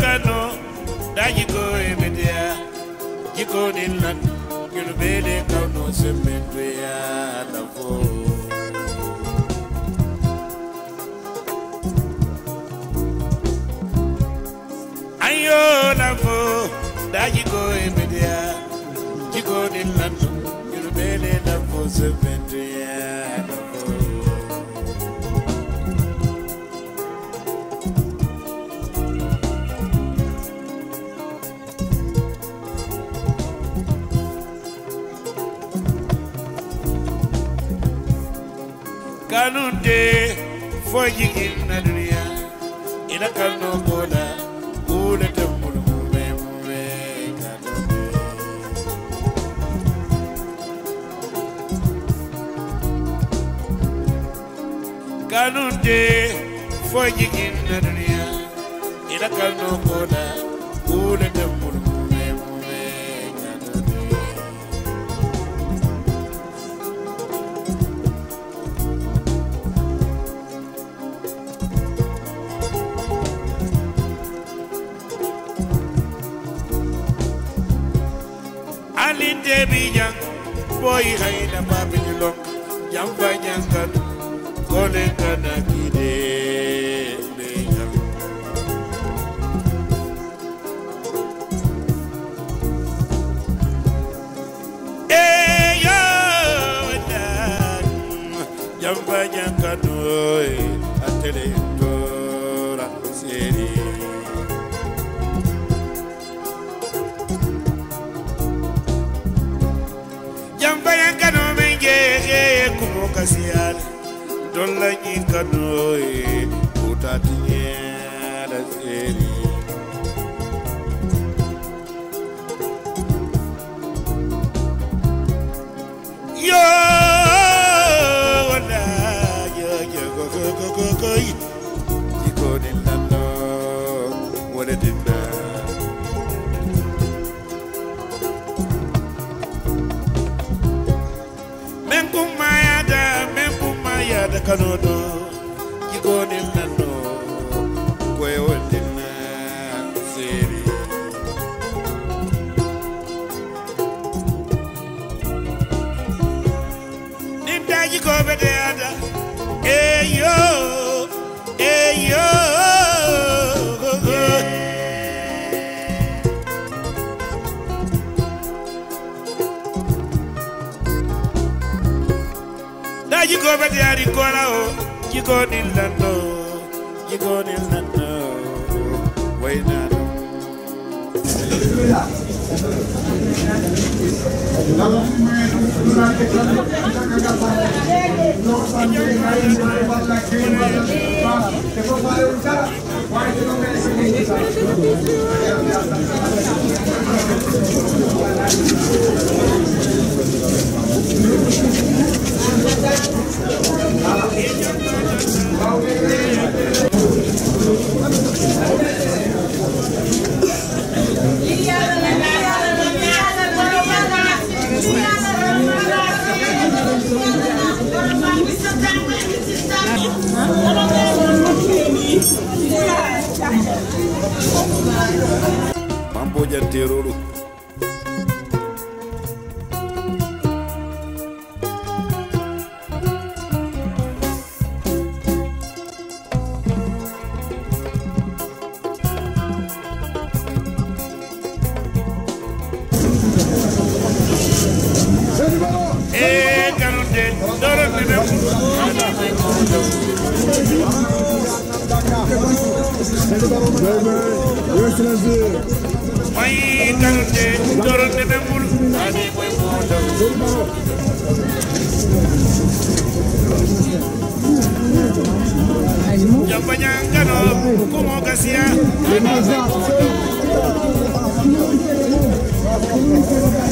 kano daji ko emedia jiko nilan yulu bele kano sementu ya lafo ayo lafo daji ko emedia jiko nilan yulu bele lafo sementu ya lafo kanunde foji inna dunia ila kanu bola ule tamul mumwe kanunde foji inna dunia ila kanu bola ule tamul alinde bijang boy hayna babidilok jamba jangal kole kana kide bijang yo dan jamba jangal oy atele tora seri jamba yankano menge kumo kasial don la nyinkano utatiye la seri yo wala yo go yiko dilando wala dinda da kanodo jigoni nando koy wondina seri ninda jigo bede ada eyo Jiko beti ari kola o, jiko nilando, wainado. Mambo jantirulu kanunde doro nebe Mai kanunde doro nebe mul ade boy mondo jamba nyangano kumo kasia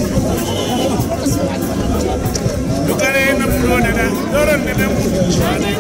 Lukare na pulona na doro nebe mul ade